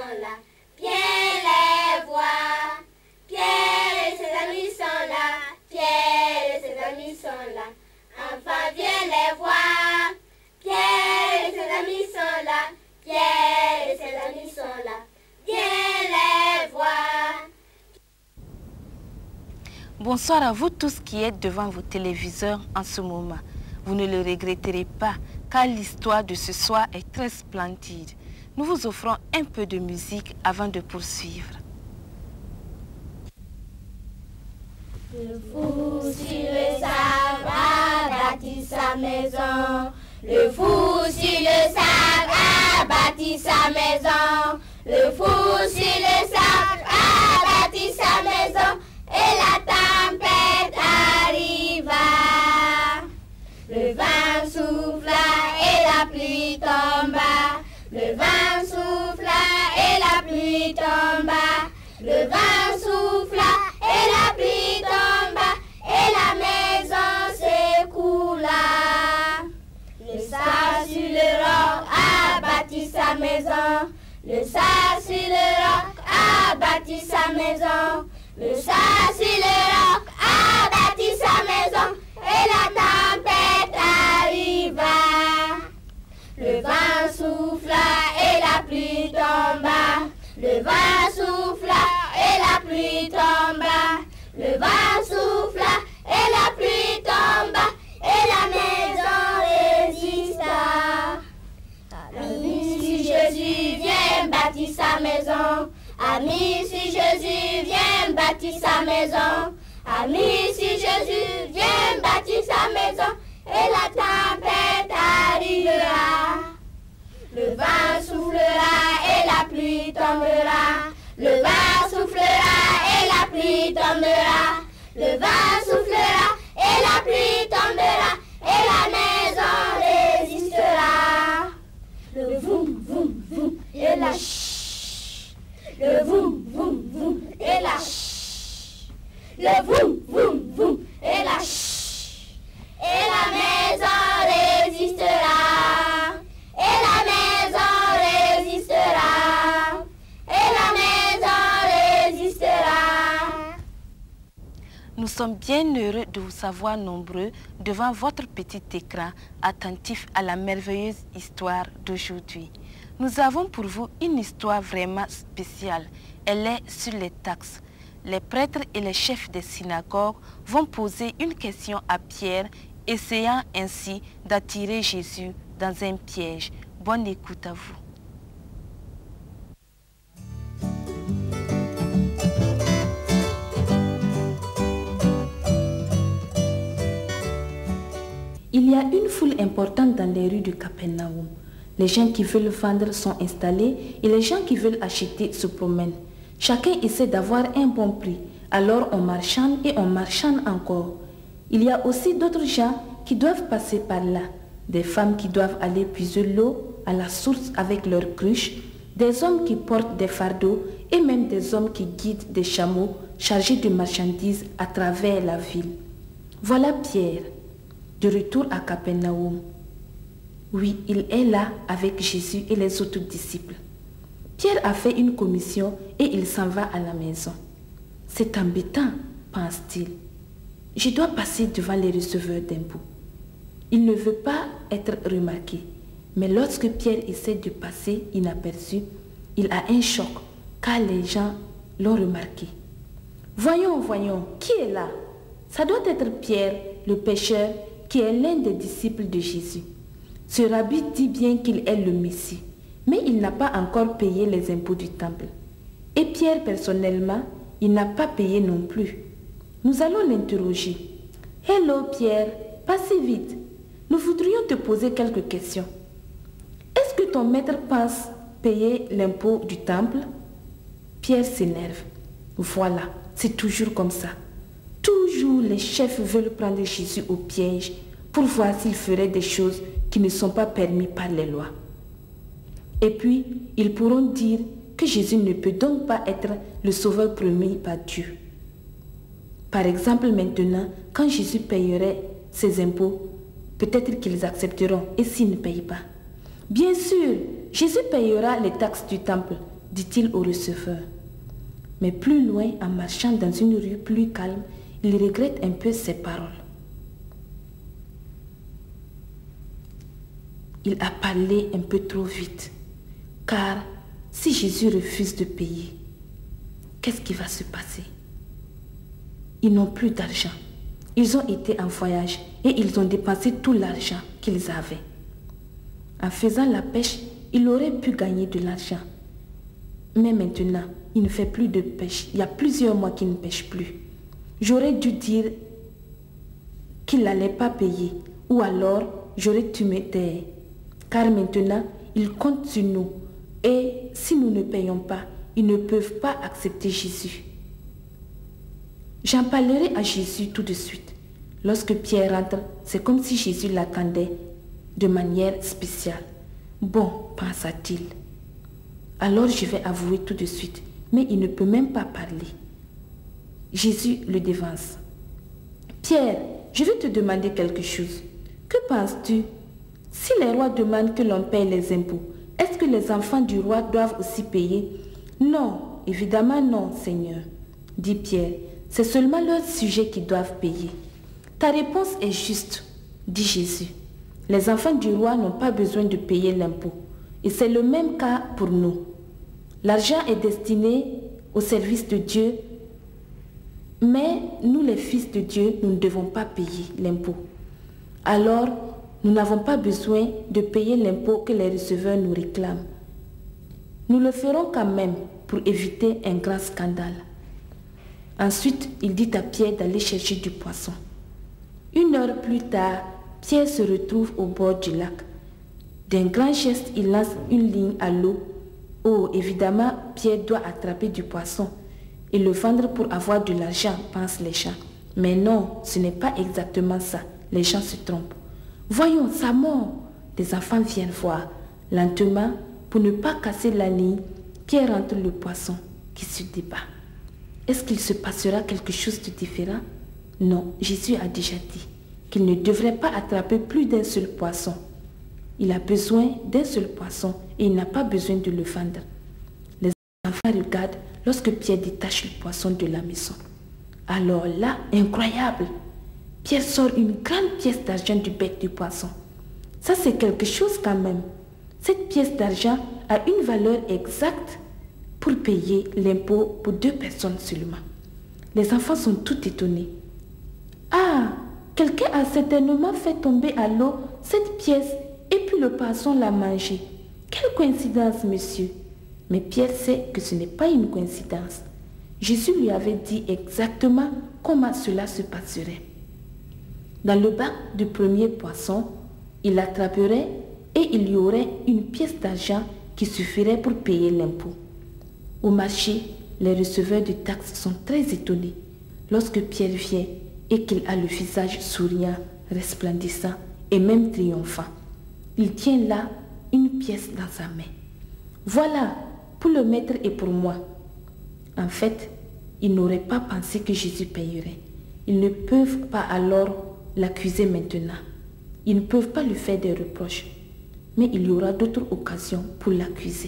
là. Pierre les voit. Pierre et ses amis sont là. Pierre et ses amis sont là. Enfin, viens les voir. Pierre et ses amis sont là. Pierre et ses amis sont là. Viens les voir. Bonsoir à vous tous qui êtes devant vos téléviseurs en ce moment. Vous ne le regretterez pas, car l'histoire de ce soir est très splendide. Nous vous offrons un peu de musique avant de poursuivre. Le fou sur le sable a bâti sa maison. Le fou sur le sable a bâti sa maison. Le fou sur le sable a bâti sa maison. Et la tempête arriva. Le vent souffla et la pluie tomba. Le vent souffla et la pluie tomba. Le vent souffla et la pluie tomba. Et la maison s'écoula. Le sable sur le roc a bâti sa maison. Le sable sur le roc a bâti sa maison. Le sable sur le roc a bâti sa maison. Et la tempête arriva. Le vent souffla et la pluie tomba. Le vent souffla et la pluie tomba. Le vent souffla et la pluie tomba. Et la maison résista. Amis, si Jésus vient bâtir sa maison. Amis, si Jésus vient bâtir sa maison. Amis, si Jésus vient bâtir sa maison. Et la tempête arrivera. Le vent soufflera et la pluie tombera. Le vent soufflera et la pluie tombera. Le vent soufflera et la pluie tombera. Et la maison résistera. Le voum, voum, voum et la chut. Le voum, voum, voum et la chut. Le voum, voum, voum et la chut. Et la maison résistera. Et la maison résistera. Et la maison résistera. Nous sommes bien heureux de vous savoir nombreux devant votre petit écran, attentifs à la merveilleuse histoire d'aujourd'hui. Nous avons pour vous une histoire vraiment spéciale. Elle est sur les taxes. Les prêtres et les chefs des synagogues vont poser une question à Pierre, essayant ainsi d'attirer Jésus dans un piège. Bonne écoute à vous. Il y a une foule importante dans les rues de Capernaum. Les gens qui veulent vendre sont installés et les gens qui veulent acheter se promènent. Chacun essaie d'avoir un bon prix, alors on marchande et on marchande encore. Il y a aussi d'autres gens qui doivent passer par là. Des femmes qui doivent aller puiser l'eau à la source avec leurs cruches, des hommes qui portent des fardeaux et même des hommes qui guident des chameaux chargés de marchandises à travers la ville. Voilà Pierre, de retour à Capernaum. Oui, il est là avec Jésus et les autres disciples. Pierre a fait une commission et il s'en va à la maison. C'est embêtant, pense-t-il. Je dois passer devant les receveurs d'impôts. Il ne veut pas être remarqué. Mais lorsque Pierre essaie de passer inaperçu, il a un choc car les gens l'ont remarqué. Voyons, qui est là? Ça doit être Pierre, le pécheur, qui est l'un des disciples de Jésus. Ce rabbi dit bien qu'il est le Messie, mais il n'a pas encore payé les impôts du temple. Et Pierre, personnellement, il n'a pas payé non plus. Nous allons l'interroger. « Hello Pierre, pas si vite. Nous voudrions te poser quelques questions. Est-ce que ton maître pense payer l'impôt du temple ?» Pierre s'énerve. Voilà, c'est toujours comme ça. Toujours les chefs veulent prendre Jésus au piège pour voir s'il ferait des choses qui ne sont pas permises par les lois. Et puis, ils pourront dire que Jésus ne peut donc pas être le sauveur promis par Dieu. Par exemple, maintenant, quand Jésus payerait ses impôts, peut-être qu'ils accepteront et s'ils ne payent pas. Bien sûr, Jésus payera les taxes du temple. dit-il au receveur. Mais plus loin, en marchant dans une rue plus calme, il regrette un peu ses paroles. Il a parlé un peu trop vite, car si Jésus refuse de payer, qu'est-ce qui va se passer? Ils n'ont plus d'argent. Ils ont été en voyage et ils ont dépensé tout l'argent qu'ils avaient. En faisant la pêche, il aurait pu gagner de l'argent. Mais maintenant, il ne fait plus de pêche. Il y a plusieurs mois qu'il ne pêche plus. J'aurais dû dire qu'il n'allait pas payer, ou alors j'aurais dû me taire. Car maintenant, ils comptent sur nous. Et si nous ne payons pas, ils ne peuvent pas accepter Jésus. J'en parlerai à Jésus tout de suite. Lorsque Pierre rentre, c'est comme si Jésus l'attendait de manière spéciale. Bon, pensa-t-il. Alors je vais avouer tout de suite, mais il ne peut même pas parler. Jésus le devance. Pierre, je vais te demander quelque chose. Que penses-tu? Si les rois demandent que l'on paye les impôts, est-ce que les enfants du roi doivent aussi payer? Non, évidemment non, Seigneur, dit Pierre. C'est seulement leurs sujets qui doivent payer. Ta réponse est juste, dit Jésus. Les enfants du roi n'ont pas besoin de payer l'impôt. Et c'est le même cas pour nous. L'argent est destiné au service de Dieu, mais nous les fils de Dieu, nous ne devons pas payer l'impôt. Alors, nous n'avons pas besoin de payer l'impôt que les receveurs nous réclament. Nous le ferons quand même pour éviter un grand scandale. Ensuite, il dit à Pierre d'aller chercher du poisson. 1 heure plus tard, Pierre se retrouve au bord du lac. D'un grand geste, il lance une ligne à l'eau. Oh, évidemment, Pierre doit attraper du poisson et le vendre pour avoir de l'argent, pensent les gens. Mais non, ce n'est pas exactement ça. Les gens se trompent. Voyons, ça mord. Les enfants viennent voir. Lentement, pour ne pas casser la ligne, Pierre rentre le poisson qui se débat. Est-ce qu'il se passera quelque chose de différent? Non, Jésus a déjà dit qu'il ne devrait pas attraper plus d'un seul poisson. Il a besoin d'un seul poisson et il n'a pas besoin de le vendre. Les enfants regardent lorsque Pierre détache le poisson de la maison. Alors là, incroyable, Pierre sort une grande pièce d'argent du bec du poisson. Ça, c'est quelque chose quand même. Cette pièce d'argent a une valeur exacte pour payer l'impôt pour 2 personnes seulement. Les enfants sont tout étonnés. Ah, quelqu'un a certainement fait tomber à l'eau cette pièce et puis le poisson l'a mangée. Quelle coïncidence, monsieur! Mais Pierre sait que ce n'est pas une coïncidence. Jésus lui avait dit exactement comment cela se passerait. Dans le bac du premier poisson, il l'attraperait et il y aurait une pièce d'argent qui suffirait pour payer l'impôt. Au marché, les receveurs de taxes sont très étonnés lorsque Pierre vient et qu'il a le visage souriant, resplendissant et même triomphant. Il tient là une pièce dans sa main. Voilà, pour le maître et pour moi. En fait, ils n'auraient pas pensé que Jésus payerait. Ils ne peuvent pas alors l'accuser maintenant. Ils ne peuvent pas lui faire des reproches. Mais il y aura d'autres occasions pour l'accuser.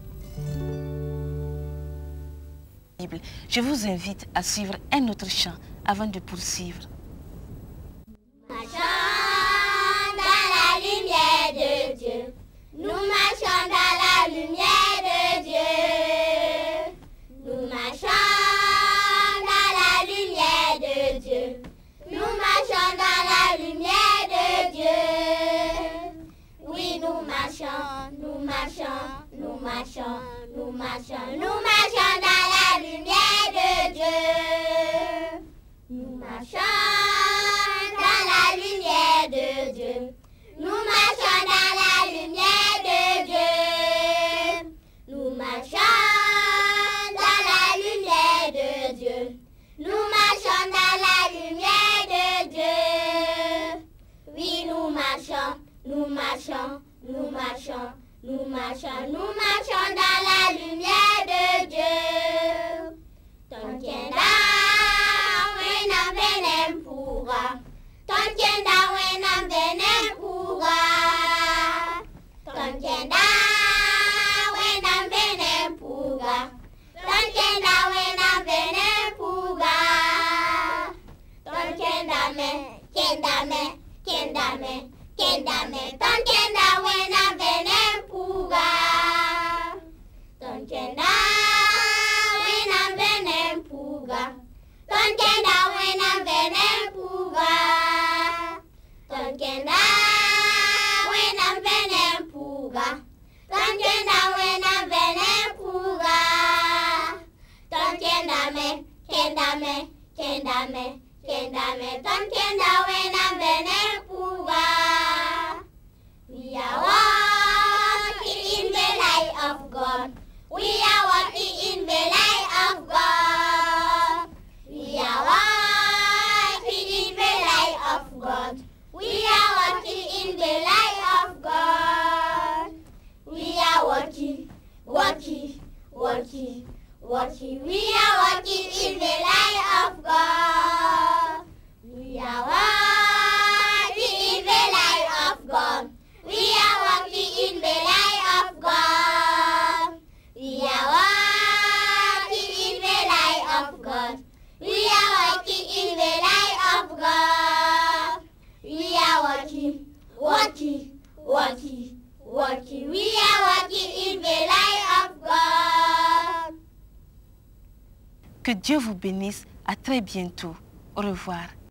Je vous invite à suivre un autre chant avant de poursuivre. Marchons dans la lumière de Dieu. Nous marchons dans la lumière de Dieu. Nous marchons dans la lumière de Dieu. Nous marchons dans la lumière de Dieu. Oui, nous marchons, nous marchons, nous marchons, nous marchons, nous marchons dans la lumière de Dieu. Nous marchons dans la lumière de Dieu. Nous marchons dans la lumière de Dieu. Nous marchons dans la lumière de Dieu. Nous marchons dans la lumière de Dieu. Oui, nous marchons, nous marchons, nous marchons, nous marchons, nous marchons dans la lumière de Dieu. Tontienda wenam benem pura. Tontienda wenam benem pura. Tontienda wenam benem pura. kendame, kendame, kendame, ton kenda wena venen puga. Ton kenda wena venen puga. Ton kenda wena venen puga. Ton kenda wena venen puga. Ton kenda wena venen puga. Ton kendame, kendame, kendame, kendame, ton kenda wena venen puga. We are walking in the light of God. We are walking in the light of God. We are walking in the light of God. We are walking in the light of God. We are walking, walking, walking, walking. We are walking in the light of God. We are walking in the light of God. We are walking in the light of God. We are walking in the light of God. We are walking in the light of God. We are walking, walking, walking, walking. We are walking in the light of God. Que Dieu vous bénisse. À très bientôt. Au revoir.